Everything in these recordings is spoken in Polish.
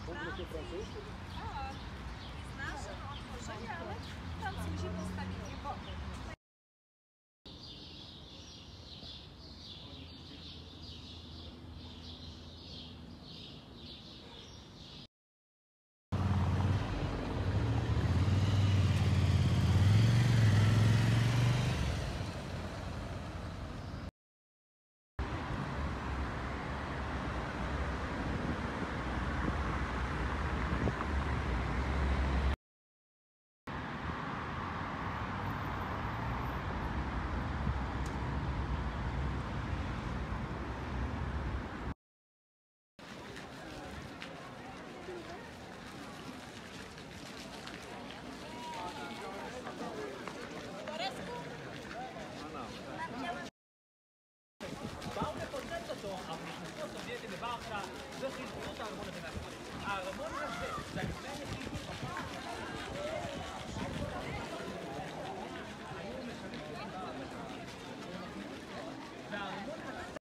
Tak, z naszym otworzeniem, ale Francuzi postawili, bo באו לפוצץ אותו, אבל נכנסו הסובייטים לוורשה וחיזקו את הארמון הזה מהשמאל. הארמון הזה, זה לפני היחידים והארמון הזה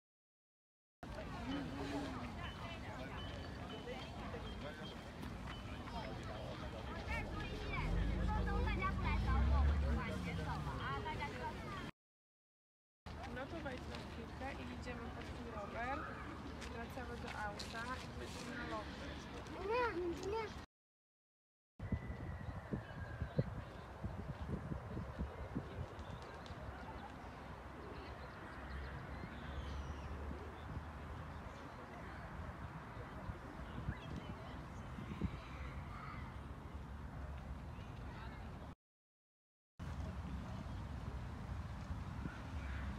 No to wejdźmy w chwilkę i idziemy pod swój rower, wracamy do auta i będziemy na lądzie.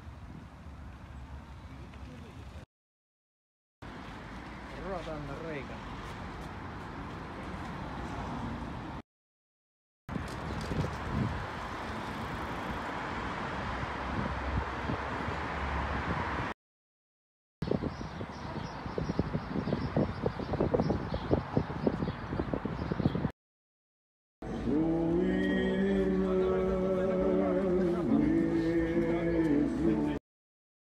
Ruotaan reikä.